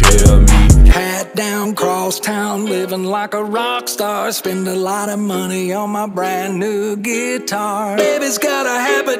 care of me. Hat down, cross town, living like a rock star. Spend a lot of money on my brand new guitar. Baby's got a habit